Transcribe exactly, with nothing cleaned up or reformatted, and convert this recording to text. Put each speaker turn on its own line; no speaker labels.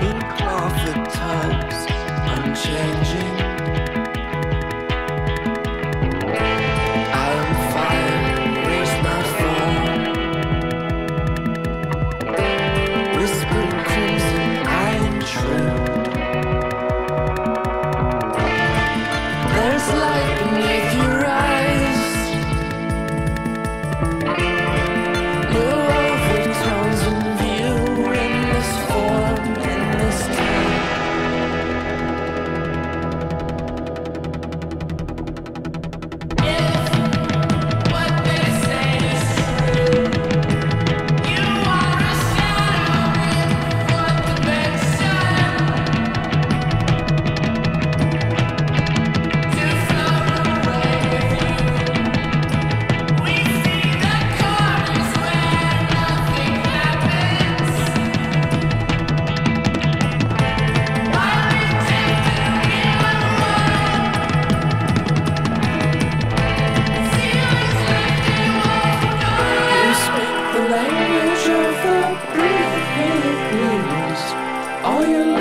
wooden Clawfoot tubs, unchanging. I am fire, raise my fall. Whispered crimson, I intrude. There's light beneath your eyes. No overtones in view in this form, in this time. If what they say is true, you are a shadow in what the mention to float away with you. We see the corners where nothing happens. While we take the real world, ceilings lifting walls gone. You speak the language of the breeze. All your